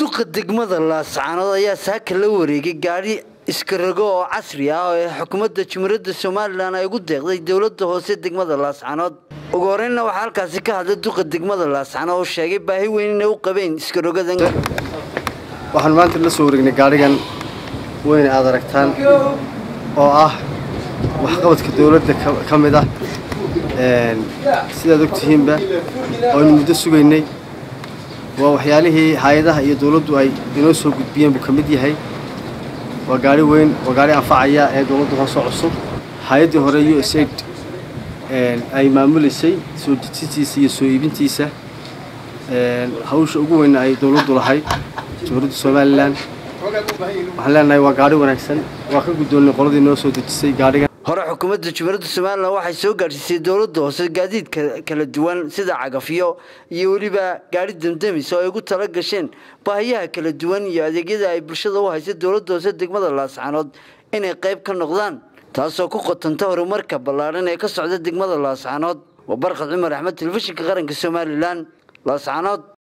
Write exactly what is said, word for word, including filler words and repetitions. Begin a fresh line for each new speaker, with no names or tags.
duqa degmada Laascaanood ayaa saaka la wareegay gaari iskarago oo casri ah oo xukuumadda Jamhuuriyadda Soomaaliland ay ugu deeqday dawladda hoose degmada Laascaanood. ugu horreynna waxa halkaasi ka hadlay duqa degmada Laascaanood oo sheegay baahi weyn inay u qabeen iskaragadan.
waxaan maanta la soo wareegnay gaarigan weyn aad aragtaan oo ah wax qabadka dawladda ka mid ah een sidaad ogtihiinba oo muddo sugaynay waa waxyaalihii hay'adaha iyo dawladdu ay inoo soo gudbiyeen buu kamid yahay. waa gaari weyn oo gaari anfacaya ee dawladdu ka soo cusub hay'adii hore U S A I D een ay maamulisay soo dejintiisa iyo soo iibintiisa een hawsha ugu weyn ay dawladdu lahayd Jamhuuriyadda Soomaaliland. waxaan leenahay waa gaari wanaagsan waa ka guddoonay qoladii noo soo dejisay gaarigan.
hore xukuumadda Jamhuuriyadda Soomaaliland waxay soo gaarsiisay dawladda hoose gaadiid kala duwan sida cagafyo iyo waliba gaari damdamis oo ay ugu tala gasheen baahiyaha kala duwan iyo adeegyada ay bulshada u hayso dawladda hoose degmada Laascaanood inay qayb ka noqdaan taasoo ku qotanta horumarka ballaaran ee ka socda degmada Laascaanood. waa Barkad Cumar Axmed, telefishinka qaranka Soomaaliland, Laascaanood.